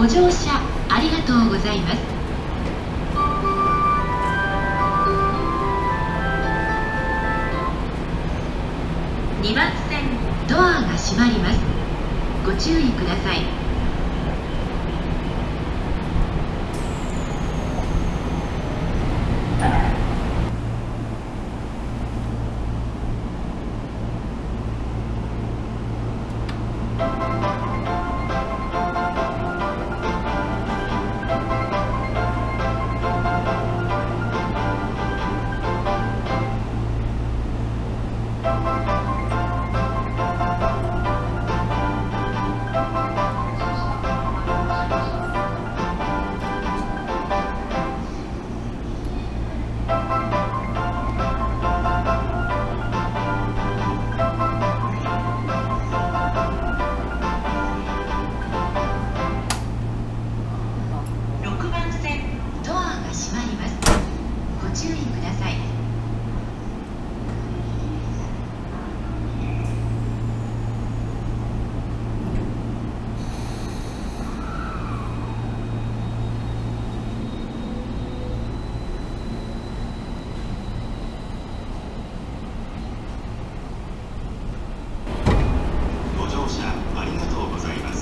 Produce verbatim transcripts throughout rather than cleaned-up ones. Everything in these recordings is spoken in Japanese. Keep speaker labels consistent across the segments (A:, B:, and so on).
A: 乗車ありがとうございます。にばん線ドアが閉まります。ご注意ください。ろくばん線ドアが閉まります。ご注意ください。
B: ご乗車ありがとうございます。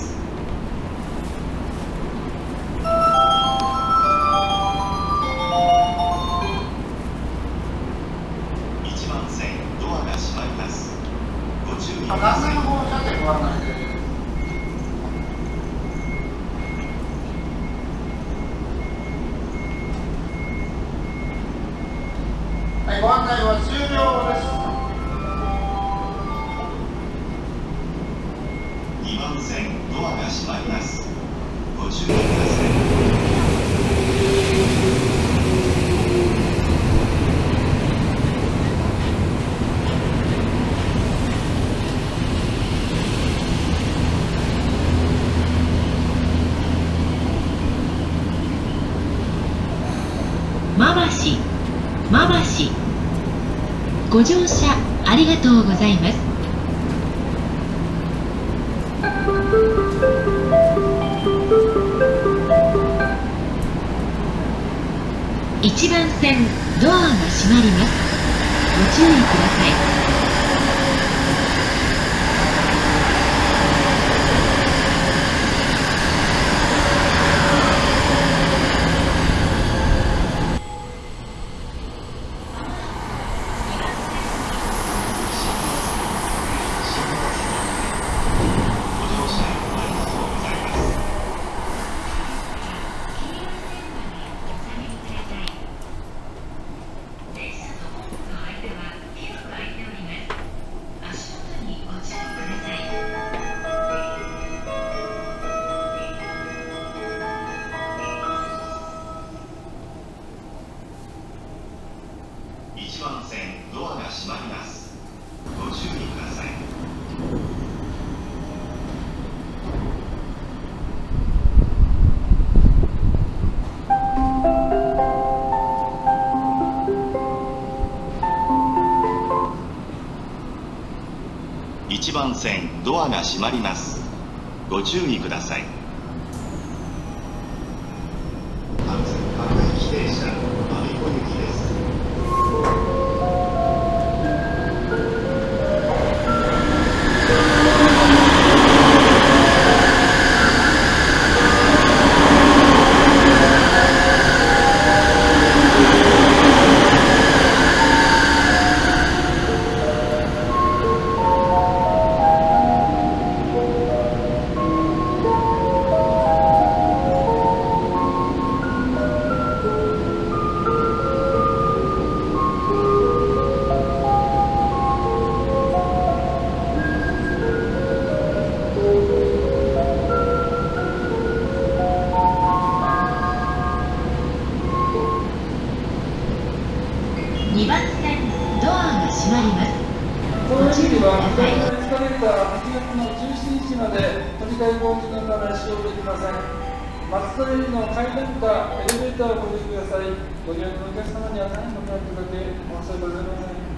B: いちばん線ドアが閉まります。ご注意ください。
C: 旦那の方だけご案内で。はい、ご案内は終了です。
B: にばん線ドアが閉まります。ご注意ください。
A: まばし、まばし。ご乗車ありがとうございます。いちばん線ドアが閉まります。ご注意ください。
B: いちばん線ドアが閉まります。ご注意ください。いちばん線ドアが閉まります。ご注意ください。各各駅停車我孫子行きです。
A: にばん線ドアが閉まります。
C: 当駅には左のエスカレーターはちがつのじゅうしちにちまで取り替え工事のため使用できません。松戸駅の階段かエレベーターをご利用ください。ご利用のお客様には大変ご迷惑をかけ申し訳ございません。